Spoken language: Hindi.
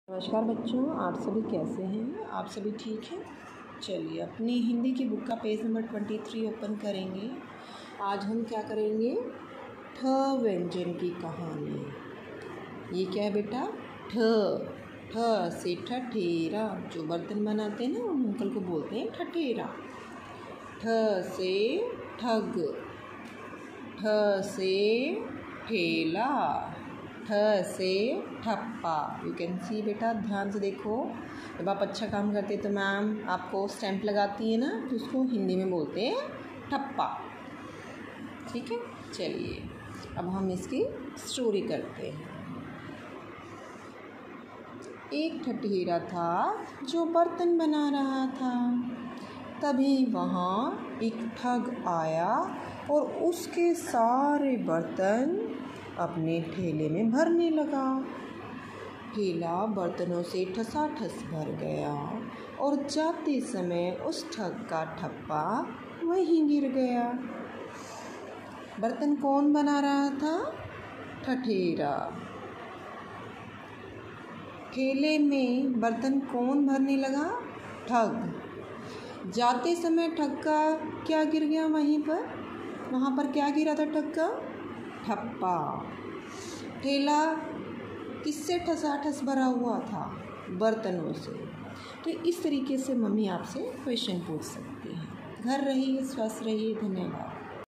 नमस्कार बच्चों, आप सभी कैसे हैं? आप सभी ठीक हैं? चलिए अपनी हिंदी की बुक का पेज नंबर 23 ओपन करेंगे। आज हम क्या करेंगे? ठ व्यंजन की कहानी। ये क्या है बेटा? ठ। ठ से ठठेरा। जो बर्तन बनाते हैं ना उन अंकल को बोलते हैं ठठेरा। ठ से ठग। ठ से ठेला। ठ से ठप्पा। यू कैन सी बेटा, ध्यान से देखो। जब आप अच्छा काम करते तो मैम आपको स्टैंप लगाती है ना, तो उसको हिंदी में बोलते हैं ठप्पा। ठीक है, चलिए अब हम इसकी स्टोरी करते हैं। एक ठठेरा था जो बर्तन बना रहा था। तभी वहाँ एक ठग आया और उसके सारे बर्तन अपने ठेले में भरने लगा। ठेला बर्तनों से ठसाठस भर गया और जाते समय उस ठग का ठप्पा वहीं गिर गया। बर्तन कौन बना रहा था? ठठेरा। ठेले में बर्तन कौन भरने लगा? ठग। जाते समय ठग का क्या गिर गया वहीं पर? वहाँ पर क्या गिरा था ठग का? ठप्पा। ठेला किससे ठसाठस भरा हुआ था? बर्तनों से। तो इस तरीके से मम्मी आपसे क्वेश्चन पूछ सकती हैं। घर रहिए, स्वस्थ रहिए। धन्यवाद।